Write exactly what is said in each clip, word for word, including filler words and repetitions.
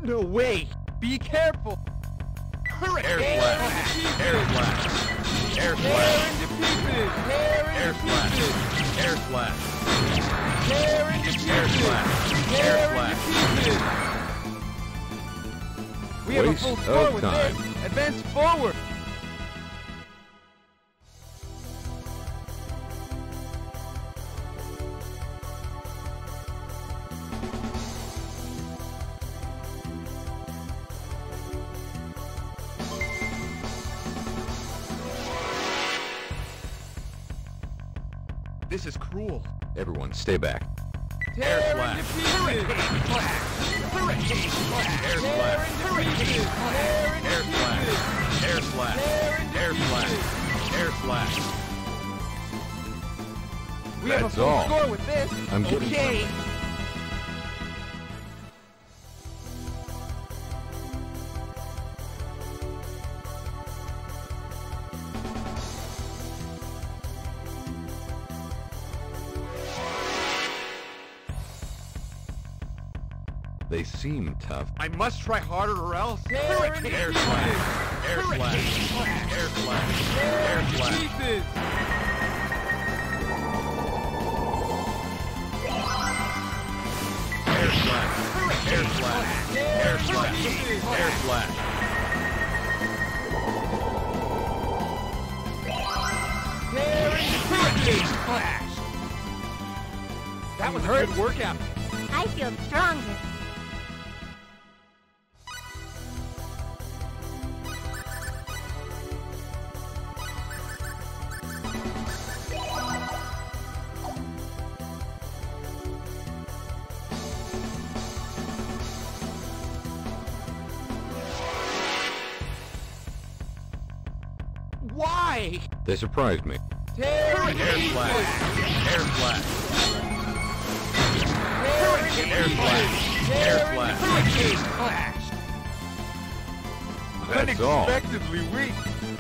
No way! Be careful! Air flash! Air flash! Air flash! Air flash! Air flash! Air flash! Air flash! We have a full score with this! Advance forward! This is cruel. Everyone, stay back. Air flash! Hurricane flash! Hurricane flash! Air flash! Hurricane flash! Air flash! Air flash! Air flash! Air flash! We have a That's full all. score with this. I'm getting okay. They seem tough. I must try harder or else. Hurricane! Air flash! Air flash! Air flash! Air flash! Jesus! Air flash! Air flash! Air flash! Air flash! Hurricane flash! That was a good workout. I feel stronger. Why? They surprised me. Air flash! Air flash! Air flash! Air flash! Hurricane flash! That's all. Unexpectedly weak.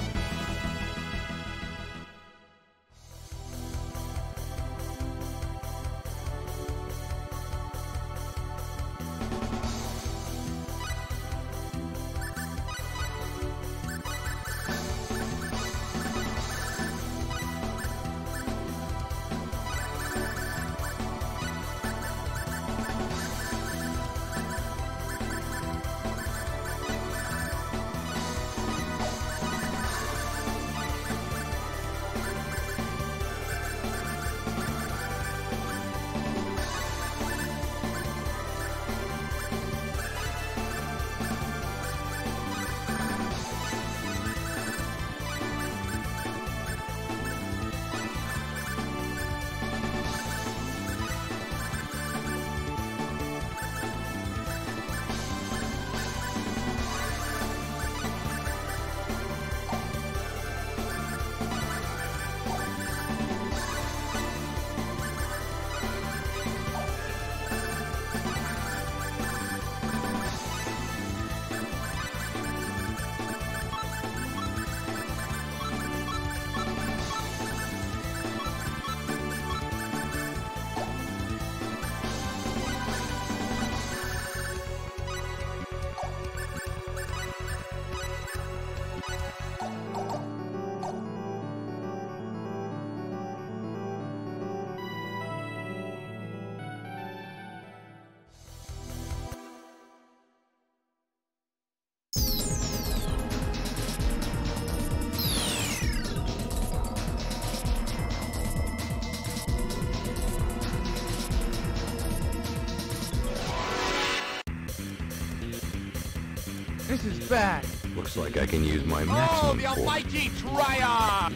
This is bad. Looks like I can use my Oh, maximum the force. almighty triumph!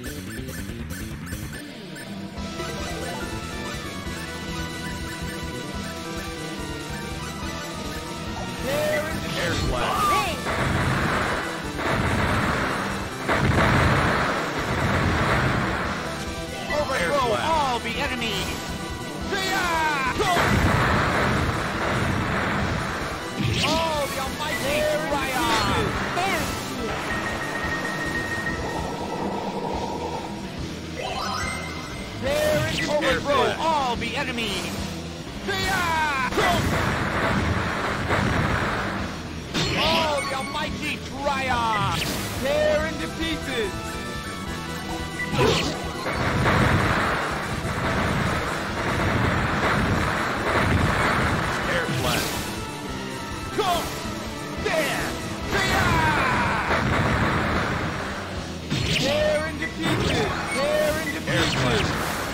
Air flash! Hey! Overthrow flash. all the enemies! Oh, the almighty triumph! Overthrow flash. all the enemies! almighty Triumph! Tear into pieces! Air flash! Go! There! Tear into pieces! Tear into Air pieces! flash!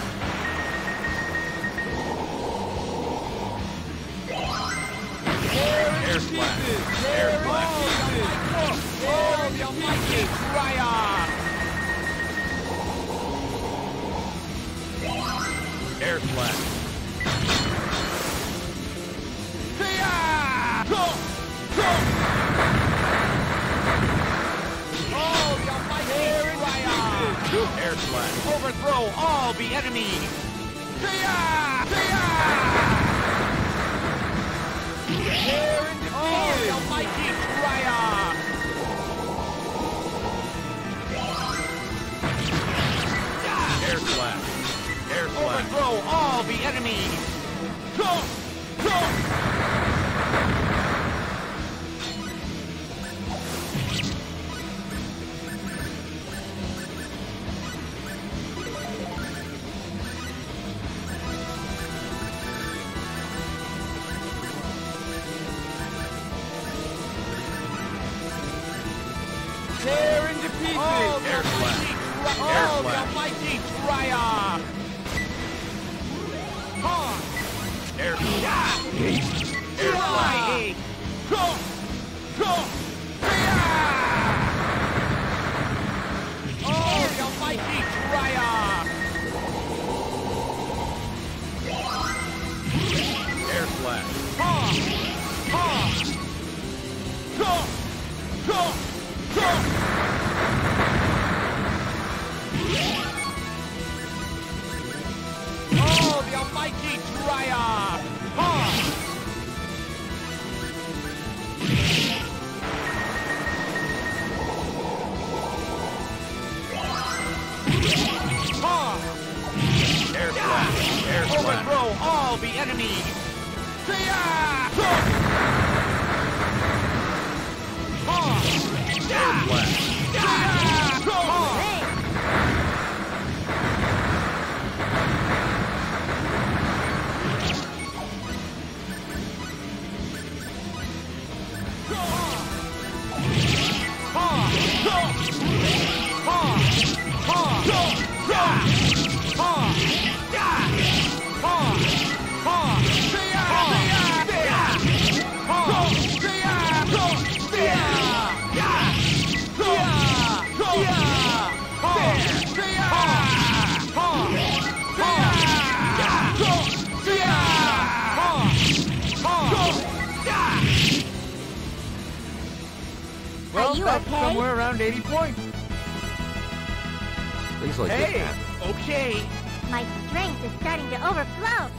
Tear into Air flash! pieces! Air Tear flash! into pieces! Oh, the almighty Triumph! Air flash! Go! Go! Oh, the almighty Triumph! Air flash! Overthrow all the enemies! Tear into Oh, the pieces! almighty Triumph! Air flash! Air flash! Overthrow all the enemies! Go! Go! Tear into pieces! Oh, the Air almighty flash! Tri- Air oh, the flash! almighty Triumph! Huh. Air flash! Air flash! Go! Go! Oh, the almighty Triumph! Air flash! Huh. Huh. Go! Go! Go! Oh, the almighty Triumph! Huh. Huh. Air flash! Air flash! Overthrow all the enemies! Huh. Air flash! Well, Are you that's okay? somewhere around eighty points. Things like this Hey! happen. Okay. My strength is starting to overflow.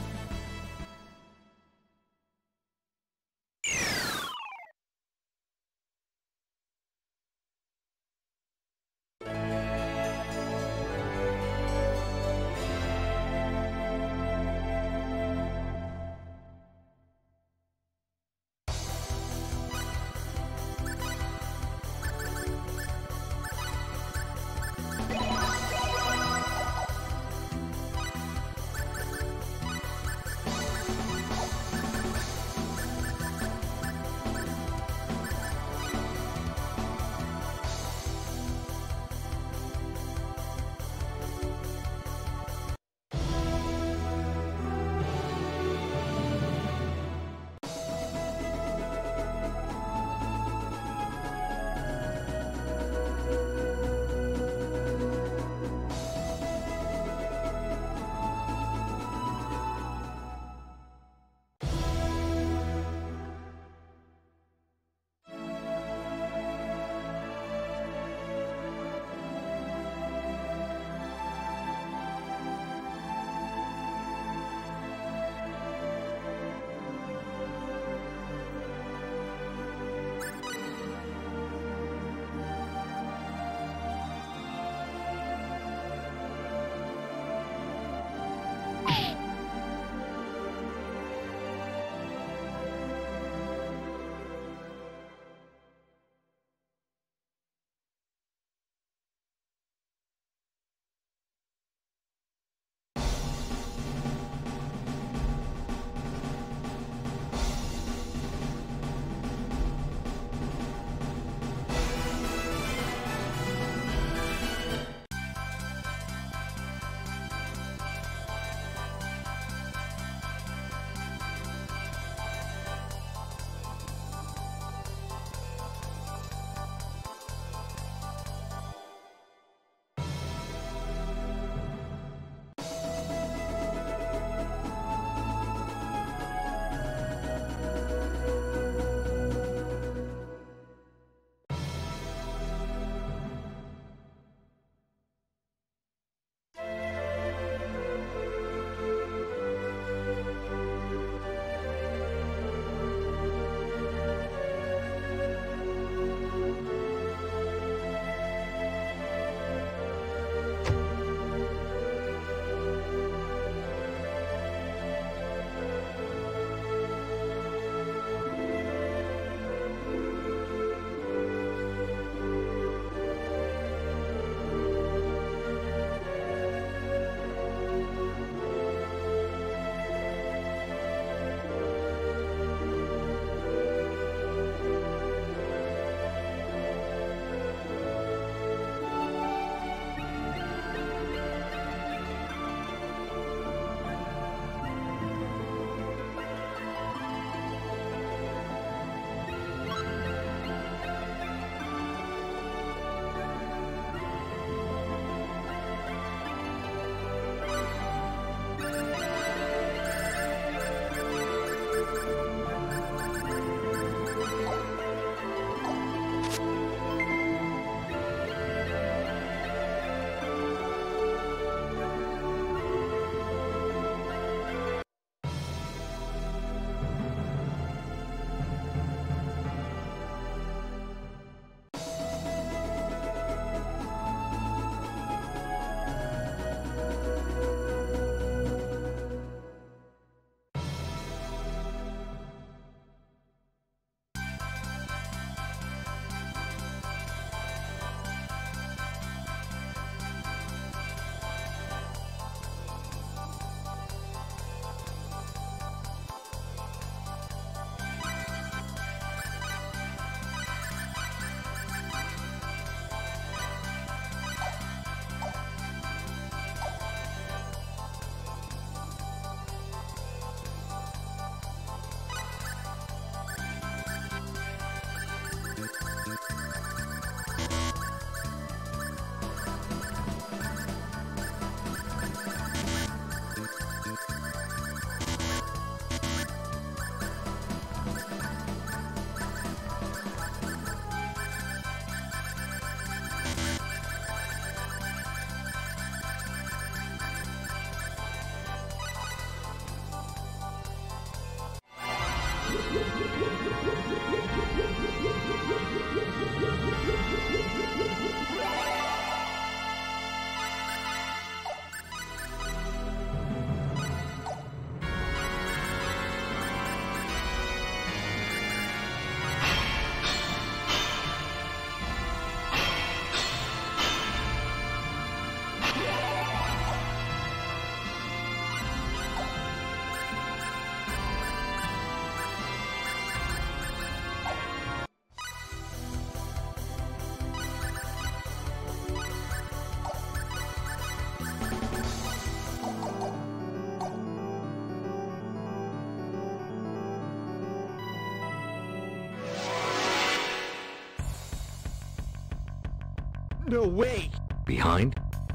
No way! Behind.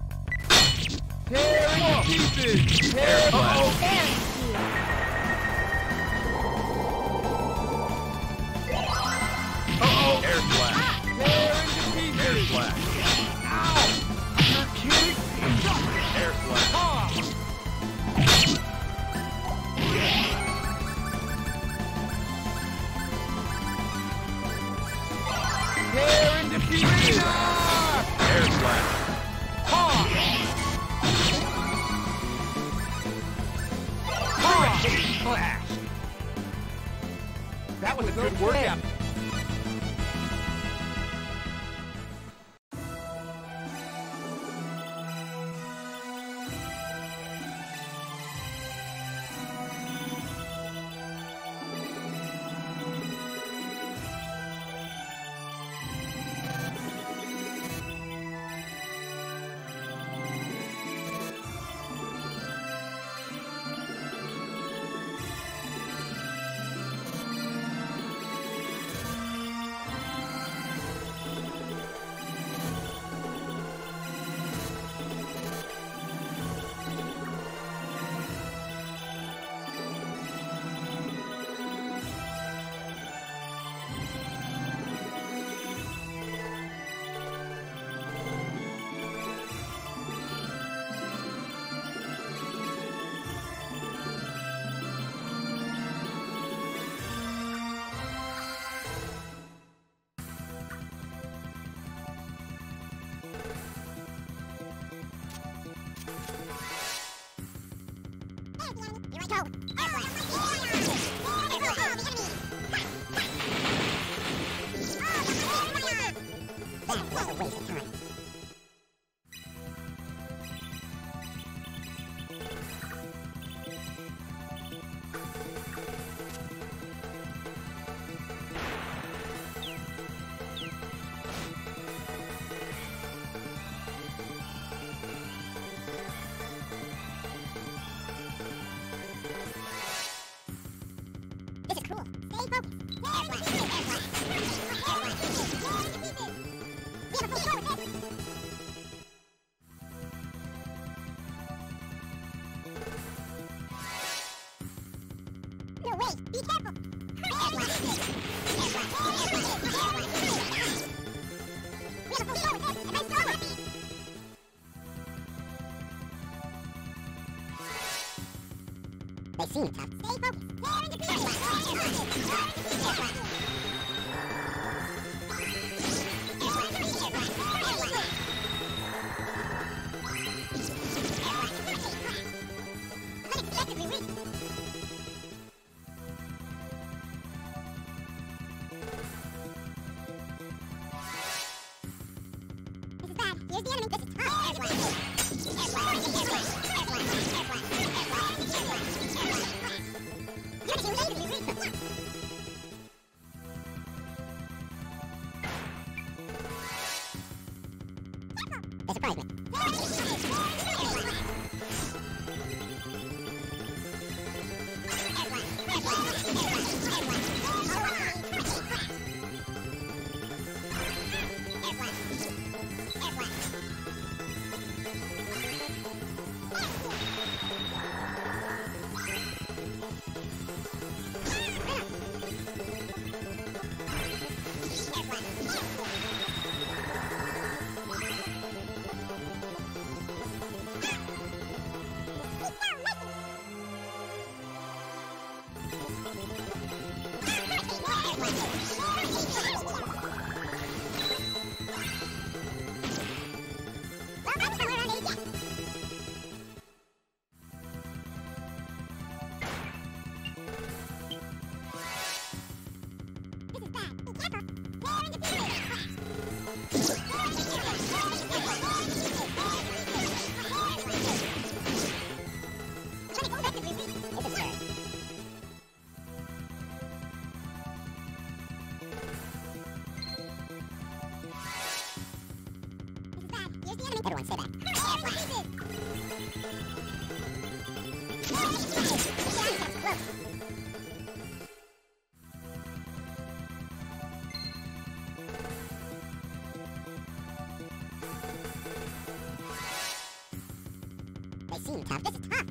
Tear into pieces! Tear Air blast. Very Air blast. Tear into pieces! Air blast. Ow! You're kidding me! Air blast. Ah! Tear into pieces! Air blast. Hurricane blast! That was a good workout. They seem tough. Stay focused. Unexpectedly weak. This is bad. Here's the enemy. This is tough. They surprised me. They seem tough. This is tough.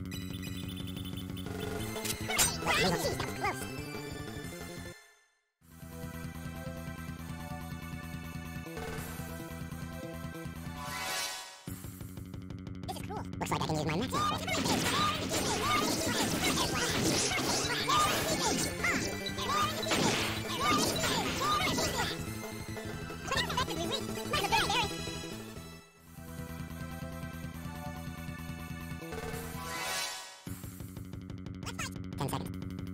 Oh, geez, that was close. This is cruel. Looks like I can use my maximum force. Ten seconds.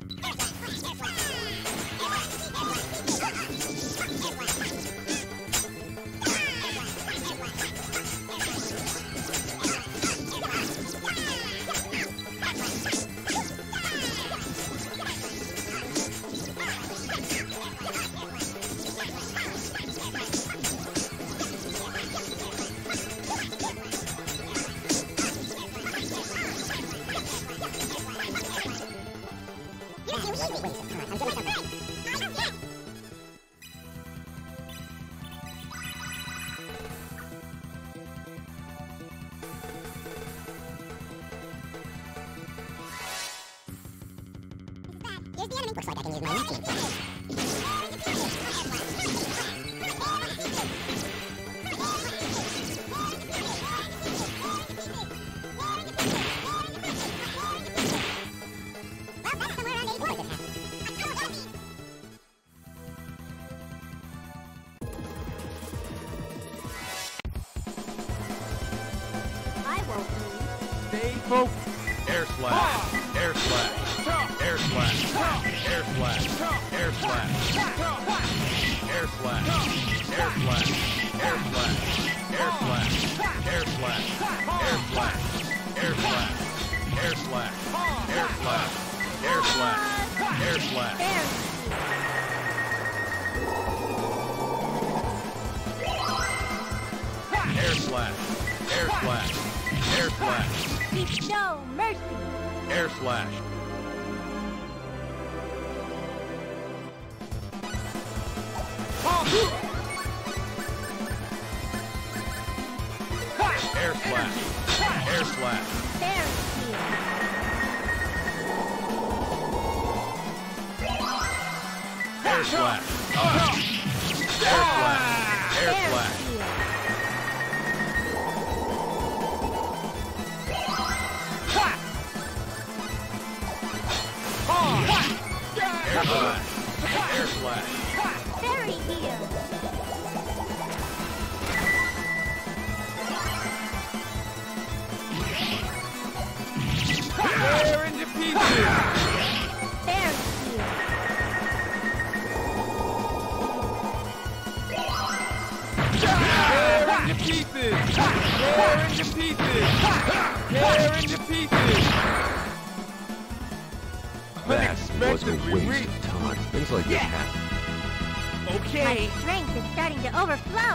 Here's the enemy. Looks like I can use my maximum force. Stay focused. Air slash. Air slash. Air slash. Air slash. Air slash. Air slash. Air slash. Air slash. Air slash. Air slash. Air slash. Air slash. Air slash. Air slash. Air slash. Air slash. Air slash. Air slash. Air slash. No mercy. Air slash. Air slash. Air slash. Air Air slash. Air slash. Air slash. Air slash. Air slash. Fairy heal. Tear into pieces. Fairy heal. Tear into pieces. Tear into pieces. Tear into pieces. That was a Unexpectedly waste weak. of time. Things like this happen. My Okay. strength is starting to overflow.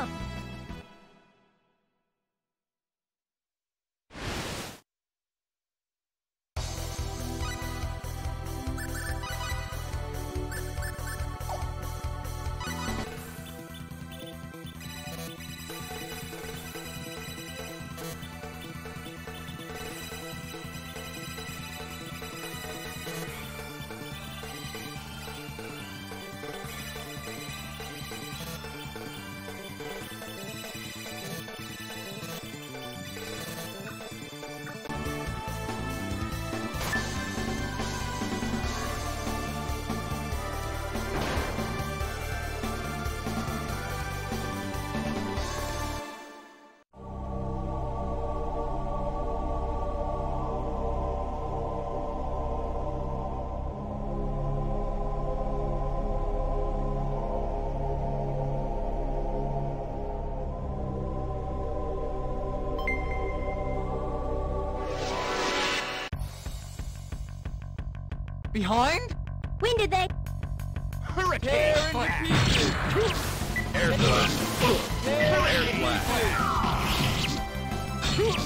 Behind? When did they? Hurricane Tear into slash. pieces. Air slash. Tear Air into slash. pieces.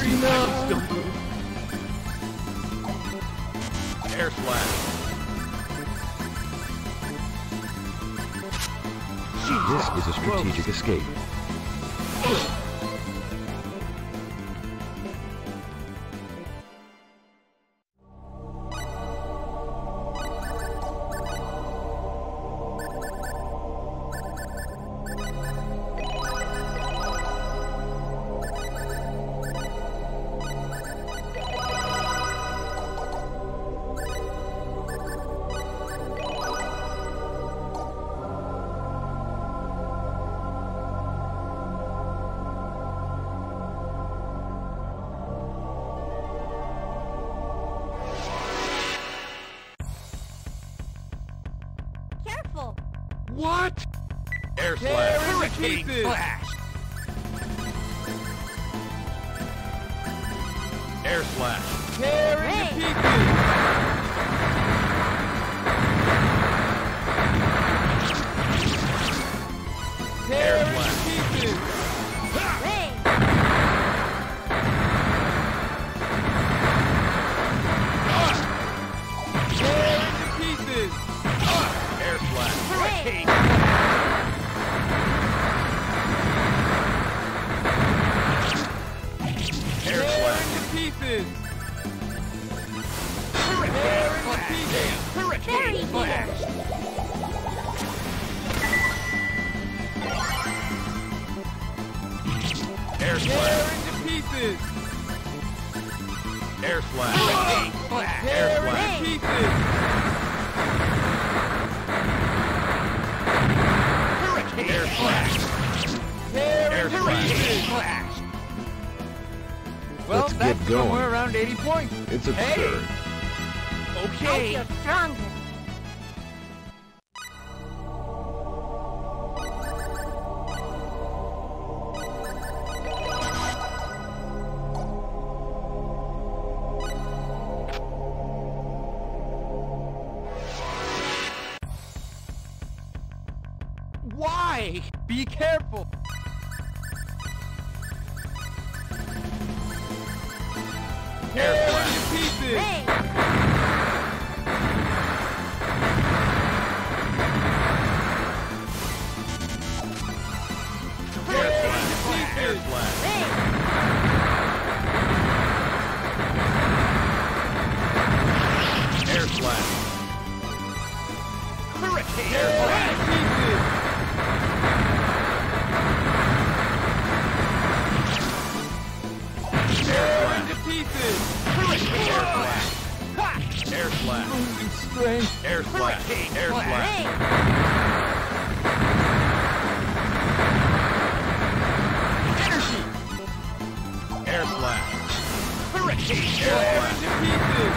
I can still do it. Air slash. This is a strategic escape. Careful. What? Air Tear slash. into Hurricane pieces. flash. Air slash. Tear Hey. into pieces. Tear Air into slash. pieces. Rain. Tear into pieces. Air slash. Hurricane. Air Tear slash. into pieces. Tear into pieces. Very good. Air Tear slash. into pieces. Air slash. Air Tear slash. into pieces. Air slash. Tear Air into slash. pieces. Well, Let's that's get going. somewhere around eighty points. It's absurd. I Okay. feel stronger. Why? Be careful. Air Tear slash. into pieces. Rain. Air slash. Air slash. Rain. Air slash. Hurricane. Air Tear slash. into pieces. Tear into pieces. Air slash. Air slash. Losing strength. Air slash. Air slash. Rain. Air slash. Hurricane. Air Tear slash. into pieces.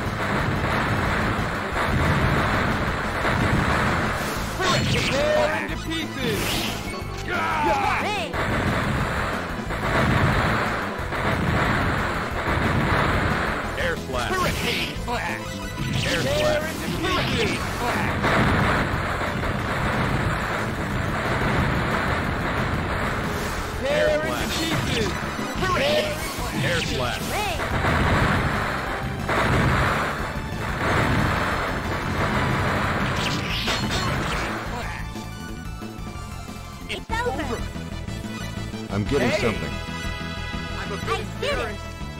Tear into pieces. Rain. Air slash. Hurricane flash. Air Tear slash. into pieces. Tear Air into slash. pieces. Air slash. Rain. It's over. I'm getting Hey. something. I'm a I did it.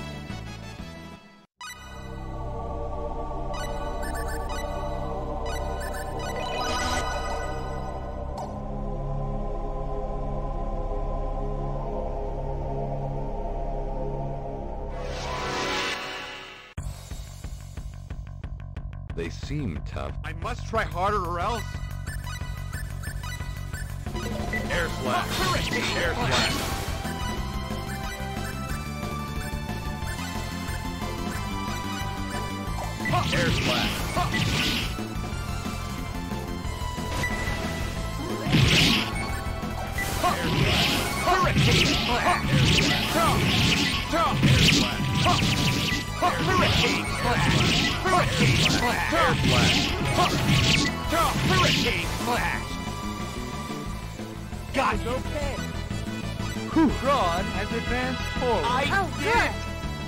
They seem tough. I must try harder or else. Air slash. Air slash. Air slash. Hurricane slash. Air slash. Air slash. Hurricane slash. Hurricane slash. Air slash. Hurricane slash. Got it. Okay. Rod has advanced forward. I Oh, did good. it!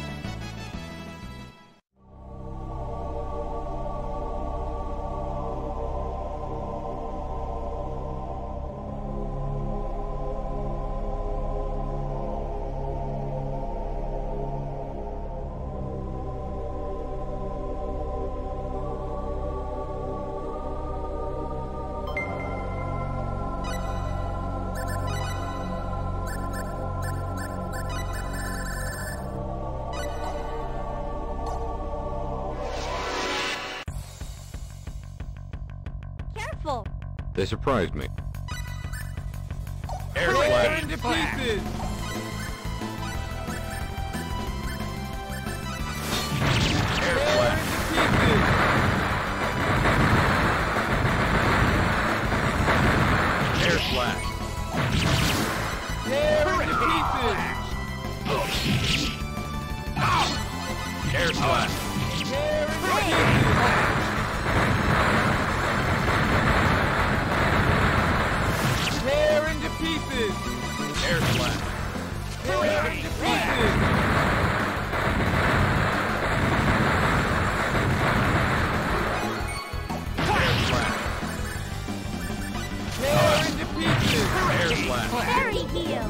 Careful. They surprised me. Air Tear slash. into pieces! Air Tear slash. into pieces! Air slash. Tear into pieces! Air slash. Tear into pieces! Tear into pieces! Air slash. Tear into pieces! Air slash. Tear into pieces! Air slash. Fairy heal.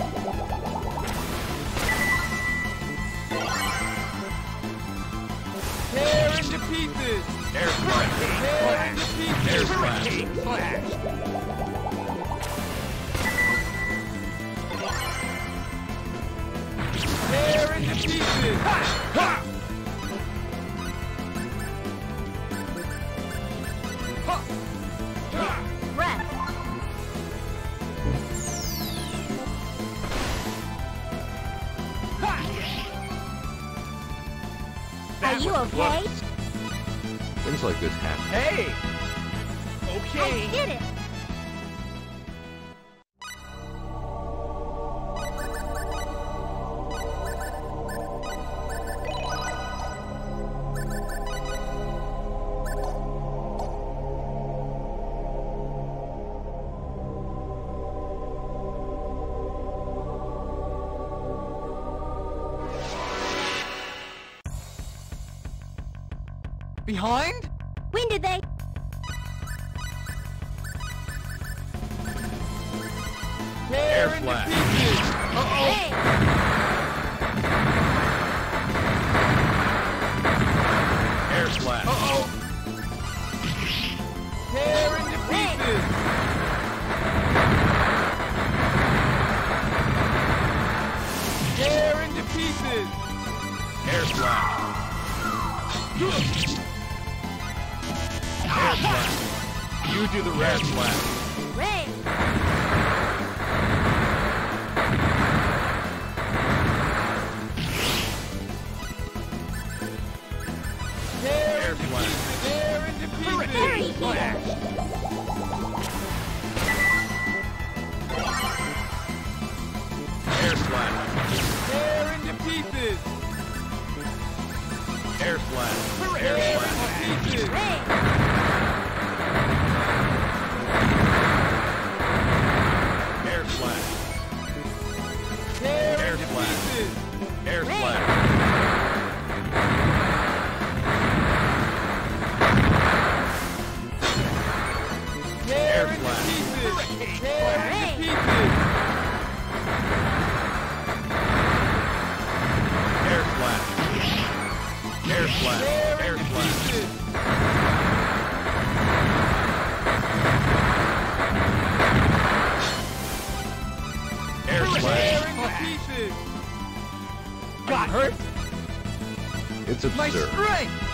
Tear into pieces! Air slash. Tear into pieces! Air slash. Tear into pieces! Breath. Are you okay? Things like this happen. Hey! I Okay. did it. Behind? When did they? Tear Air into slash. pieces! Hey. Air slash. Uh-oh! Tear into pieces! Tear into pieces! Air slash. Air slash. You do the rest. Air slash. Rain. Tear Air into slash. pieces! Tear into Fairy pieces! heal. Air slash. Tear into pieces! Air slash. Air Tear slash. into pieces! Rain. Air slash. Tear Air into slash. pieces! Air slash. Tear Air into slash. pieces! Tear into Rain. pieces! Air slash. Air slash. Tear Air into slash. pieces! Air Tear slash. into pieces! Got hurt? It's My absurd. strength!